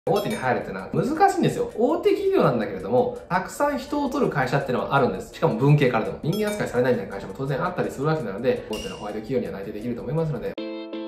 大手に入るっていうのは難しいんですよ。大手企業なんだけれども、たくさん人を取る会社っていうのはあるんです。しかも文系からでも。人間扱いされないみたいな会社も当然あったりするわけなので、大手のホワイト企業には内定できると思いますので。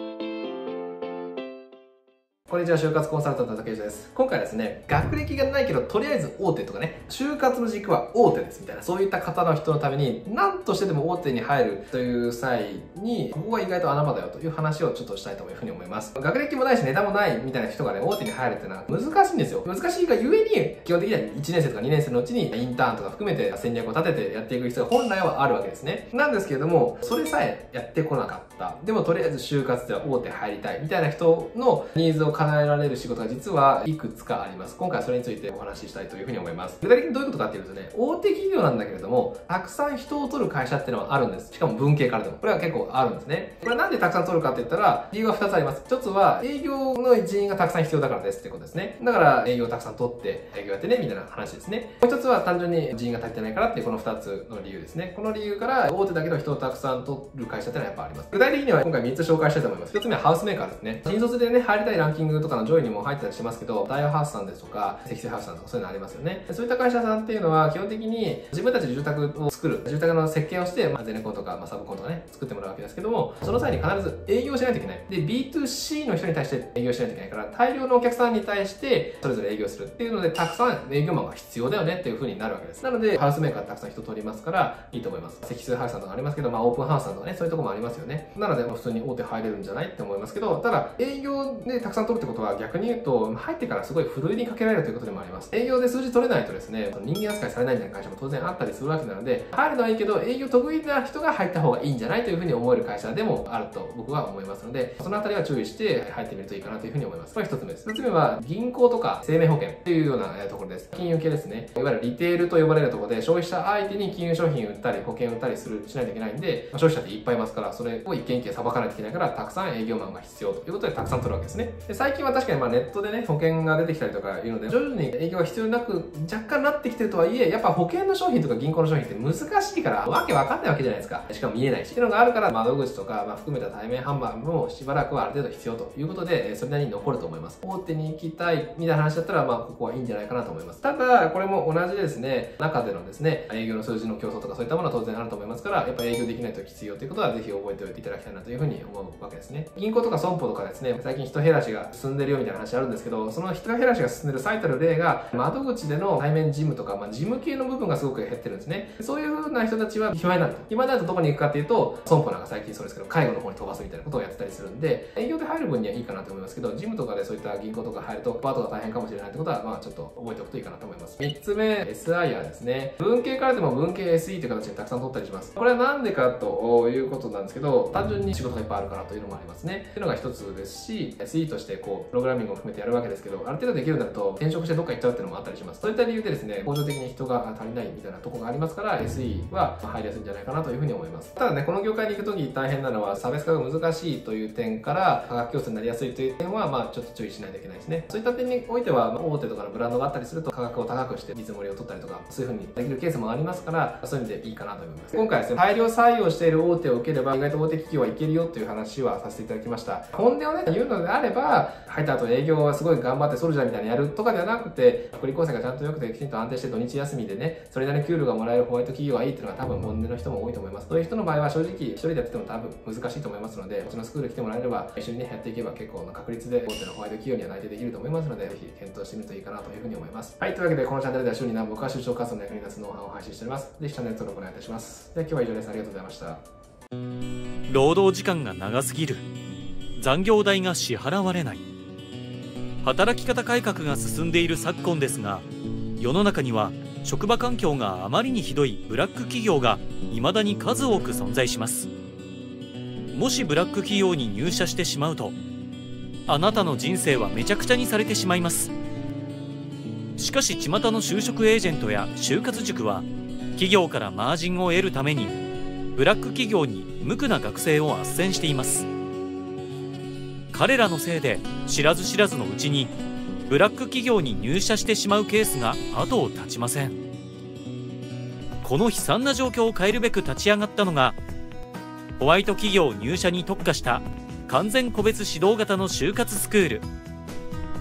こんにちは、就活コンサルタントの竹内です。今回はですね、学歴がないけど、とりあえず大手とかね、就活の軸は大手ですみたいな、そういった方の人のために、何としてでも大手に入るという際に、ここが意外と穴場だよという話をちょっとしたいというふうに思います。学歴もないし、ネタもないみたいな人がね、大手に入るっていうのは難しいんですよ。難しいがゆえに、基本的には1年生とか2年生のうちに、インターンとか含めて戦略を立ててやっていく必要が本来はあるわけですね。なんですけれども、それさえやってこなかった。でも、とりあえず就活では大手入りたいみたいな人のニーズを叶えられる仕事が実はいくつかあります。今回はそれについてお話ししたいというふうに思います。具体的にどういうことかっていうとね、大手企業なんだけれども、たくさん人を取る会社っていうのはあるんです。しかも文系からでも。これは結構あるんですね。これなんでたくさん取るかって言ったら、理由は2つあります。1つは、営業の人員がたくさん必要だからですってことですね。だから、営業をたくさん取って、営業やってね、みたいな話ですね。もう1つは、単純に人員が足りてないからっていうこの2つの理由ですね。この理由から、大手だけど人をたくさん取る会社っていうのはやっぱあります。具体的には今回3つ紹介したいと思います。1つ目はハウスメーカーですね。新卒でね、入りたいランキングとかの上位にも入ってたりしますけど、ダイワハウスさんですとか、積水ハウスさんとかそういうのありますよね。そういった会社さんっていうのは基本的に自分たちで住宅を作る、住宅の設計をして、ゼネコンとか、サブコンとかね、作ってもらうわけですけども、その際に必ず営業しないといけない。で、B2C の人に対して営業しないといけないから、大量のお客さんに対してそれぞれ営業するっていうので、たくさん営業マンが必要だよねっていう風になるわけです。なので、ハウスメーカーたくさん人取りますから、いいと思います。積水ハウスさんとかありますけど、オープンハウスさんとかね、そういうとこもありますよね。なので、普通に大手入れるんじゃないって思いますけど、ただ、営業でたくさん取るってことは逆に言うと、入ってからすごいふるいにかけられるということでもあります。営業で数字取れないとですね、人間扱いされないみたいな会社も当然あったりするわけなので、入るのはいいけど、営業得意な人が入った方がいいんじゃないというふうに思える会社でもあると僕は思いますので、そのあたりは注意して入ってみるといいかなというふうに思います。これ一つ目です。一つ目は、銀行とか生命保険っていうようなところです。金融系ですね。いわゆるリテールと呼ばれるところで、消費者相手に金融商品売ったり、保険売ったりしないといけないんで、消費者っていっぱいいますから、それを一件一件裁かないといけないから、たくさん営業マンが必要ということで、たくさん取るわけですね。で、最近は確かにネットでね、保険が出てきたりとかいうので、徐々に営業が必要なく若干なってきてるとはいえ、やっぱ保険の商品とか銀行の商品って難しいから、わけわかんないわけじゃないですか。しかも見えないし。っていうのがあるから、窓口とか、含めた対面販売もしばらくはある程度必要ということで、それなりに残ると思います。大手に行きたいみたいな話だったら、ここはいいんじゃないかなと思います。ただ、これも同じでですね、中でのですね、営業の数字の競争とかそういったものは当然あると思いますから、やっぱ営業できないときついよということはぜひ覚えておいていただきたいなというふうに思うわけですね。銀行とか損保とかですね、最近人減らしが進んでるよみたいな話あるんですけど、その人減らしが進んでる最たる例が、窓口での対面事務とか、事務系の部分がすごく減ってるんですね。そういう風な人たちは暇になると。暇になるとどこに行くかっていうと、損保なんか最近そうですけど、介護の方に飛ばすみたいなことをやってたりするんで、営業で入る分にはいいかなと思いますけど、事務とかでそういった銀行とか入ると、パートが大変かもしれないってことは、ちょっと覚えておくといいかなと思います。3つ目、SIR ですね。文系からでも文系 SE という形でたくさん取ったりします。これはなんでかということなんですけど、単純に仕事がいっぱいあるからというのもありますね。っていうのが一つですし、SE としてプログラミングを含めてやるわけですけど、ある程度できるようになると、転職してどっか行っちゃうっていうのもあったりします。そういった理由でですね、恒常的に人が足りないみたいなところがありますから、SE は入りやすいんじゃないかなというふうに思います。ただね、この業界に行くとき大変なのは、差別化が難しいという点から、価格競争になりやすいという点は、ちょっと注意しないといけないですね。そういった点においては、大手とかのブランドがあったりすると、価格を高くして見積もりを取ったりとか、そういうふうにできるケースもありますから、そういう意味でいいかなと思います。今回ですね、大量採用している大手を受ければ、意外と大手企業はいけるよという話はさせていただきました。本音をね、言うのであれば、入った後営業はすごい頑張ってソルジャーみたいにやるとかではなくて、福利厚生がちゃんと良くてきちんと安定して土日休みでね、それなりに給料がもらえるホワイト企業がいいっていうのが多分本音の人も多いと思います。そういう人の場合は正直一人でやってても多分難しいと思いますので、うちのスクール来てもらえれば一緒にね、やっていけば結構な確率で大手のホワイト企業には内定できると思いますので、ぜひ検討してみるといいかなというふうに思います。はい、というわけでこのチャンネルでは週に何本か就職活動の役に立つノウハウを配信しております。ぜひチャンネル登録お願いいたします。では今日は以上です。ありがとうございました。 労働時間が長すぎる。残業代が支払われない。働き方改革が進んでいる昨今ですが、世の中には職場環境があまりにひどいブラック企業が未だに数多く存在します。もしブラック企業に入社してしまうと、あなたの人生はめちゃくちゃにされてしまいます。しかし巷の就職エージェントや就活塾は、企業からマージンを得るためにブラック企業に無垢な学生を斡旋しています。彼らのせいで知らず知らずのうちにブラック企業に入社してしまうケースが後を絶ちません。この悲惨な状況を変えるべく立ち上がったのが、ホワイト企業入社に特化した完全個別指導型の就活スクール、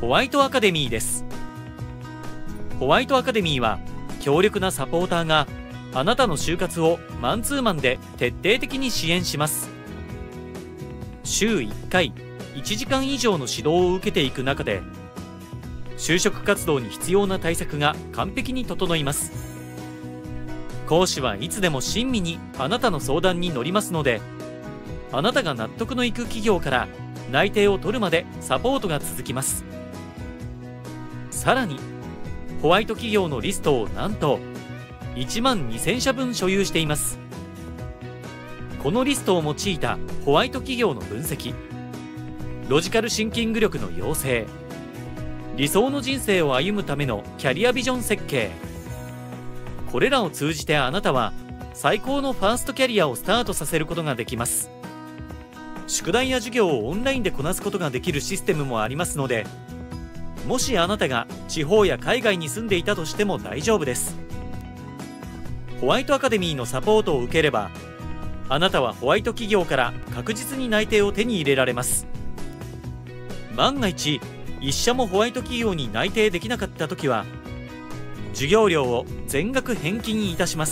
ホワイトアカデミーです。ホワイトアカデミーは強力なサポーターがあなたの就活をマンツーマンで徹底的に支援します。週1回1時間以上の指導を受けていく中で、就職活動に必要な対策が完璧に整います。講師はいつでも親身にあなたの相談に乗りますので、あなたが納得のいく企業から内定を取るまでサポートが続きます。さらにホワイト企業のリストをなんと1万2000社分所有しています。このリストを用いたホワイト企業の分析、ロジカルシンキング力の養成、理想の人生を歩むためのキャリアビジョン設計、これらを通じてあなたは最高のファーストキャリアをスタートさせることができます。宿題や授業をオンラインでこなすことができるシステムもありますので、もしあなたが地方や海外に住んでいたとしても大丈夫です。ホワイトアカデミーのサポートを受ければ、あなたはホワイト企業から確実に内定を手に入れられます。万が一一社もホワイト企業に内定できなかった時は、授業料を全額返金いたします。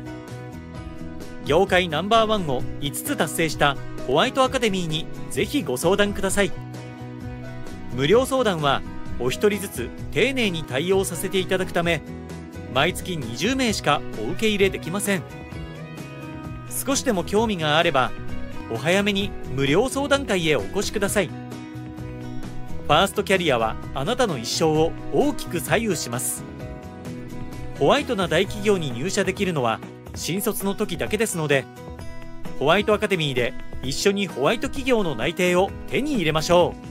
業界ナンバーワンを5つ達成したホワイトアカデミーにぜひご相談ください。無料相談はお一人ずつ丁寧に対応させていただくため、毎月20名しかお受け入れできません。少しでも興味があればお早めに無料相談会へお越しください。ファーストキャリアはあなたの一生を大きく左右します。ホワイトな大企業に入社できるのは新卒の時だけですので、ホワイトアカデミーで一緒にホワイト企業の内定を手に入れましょう。